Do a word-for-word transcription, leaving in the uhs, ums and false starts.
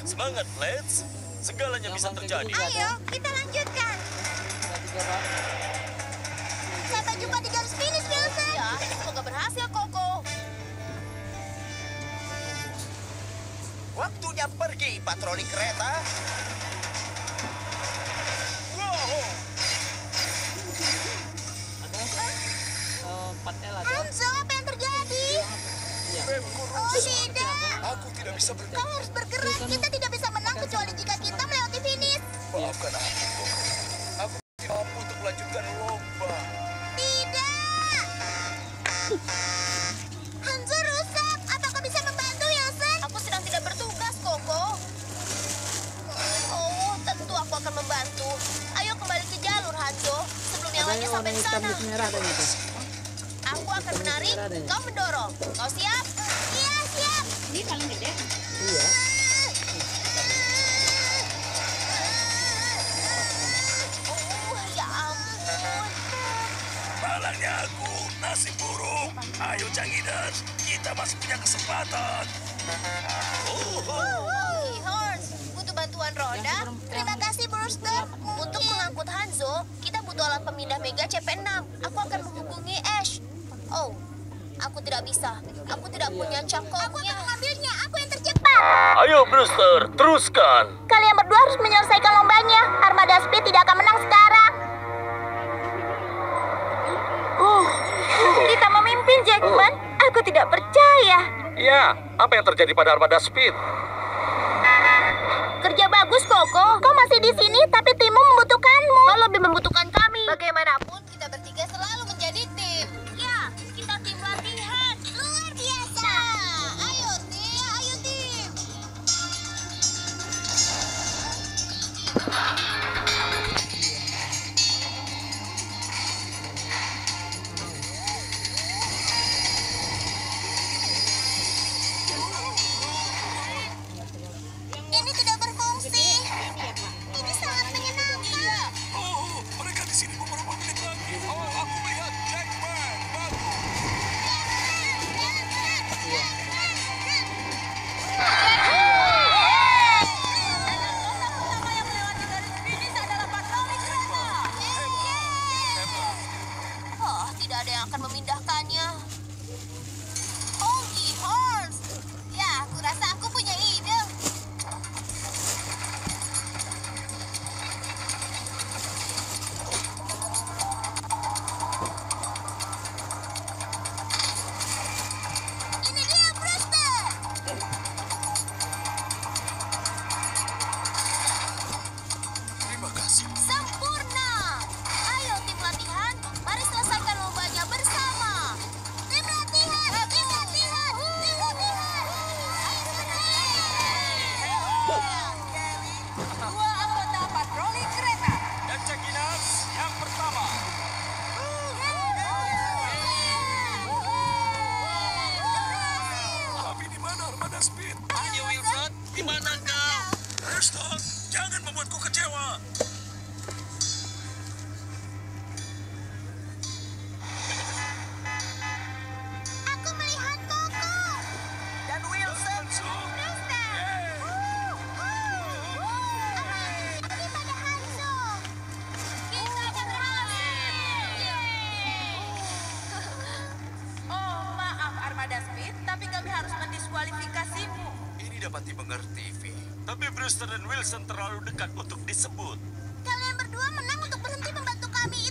Semangat, Let's. Segalanya bisa terjadi. Ayo, kita lanjutkan. Sampai jumpa di garis finish, Wilson. Ya, semoga berhasil, Koko. Waktunya pergi, patroli kereta. Wow. Hanzo, apa yang terjadi? Remku Oh, rusak. tidak. Aku tidak bisa bergerak. Kau harus bergerak. Kita tidak bisa menang kecuali jika kita melewati finish. Maafkan aku, Koko. Aku tidak mampu untuk melanjutkan lomba. Tidak. Hanzo rusak. Apa kau bisa membantu, Wilson? Aku sedang tidak bertugas, Koko. Oh, tentu aku akan membantu. Ayo kembali ke jalur, Hanzo. Sebelum yang lainnya sampai ke sana. Aku akan menarik, kau mendorong. Kau siap? Iya, siap. Ini paling gede. Iya. Oh, ya ampun. Malangnya aku, nasib buruk. Ayo, Cangidas, kita masih punya kesempatan. Oh, Hey, Horns, butuh bantuan roda? Terima kasih, Brewster. Untuk mengangkut Hanzo, kita butuh alat pemindah Mega C P enam. Aku akan menghubungi Ash. Oh, aku tidak bisa. Aku tidak punya Aku akan cangkoknya. mengambilnya. Aku yang tercepat. ayo, Brewster, teruskan. Kalian berdua harus menyelesaikan lombanya. Armada Speed tidak akan menang sekarang. Uh, kita memimpin, Jackman. Aku tidak percaya. Ya, apa yang terjadi pada Armada Speed? Kerja bagus, Koko. Kau masih di sini, tapi timmu membutuhkanmu. Kau lebih membutuhkan kami. Bagaimanapun, kita bertiga selalu menjadi tim. Ya, kita tim latihan. Luar biasa. Ayo tim, ya, ayo tim. Ini tidak berfungsi. Ini sangat menyenangkan. Oh, mereka di sini beberapa menit lagi. Oh, aku melihat Jackman. Oh, tidak ada yang akan memindahkannya. Holy Horns. Ya, aku rasa aku punya ide. Ini dia, Brewster. Terima kasih. Sempurna. Ayo tim latihan, mari selesaikan lombanya bersama. Tim latihan, tim latihan, tim latihan. Dua anggota patroli kereta. Dan Cangidas yang pertama. Tapi di mana Armada Speed? Ayo, Wilson, di mana kau? Brewster, jangan membuatku kecewa. Aku melihat Koko. Dan Wilson. Ini pada Hanzo. Kita berhasil. Oh, maaf Armada Speed, tapi kami harus mendiskualifikasimu. Ini dapat dimengerti, V. Tapi Brewster dan Wilson terlalu dekat untuk disebut. Kalian berdua menang untuk berhenti membantu kami.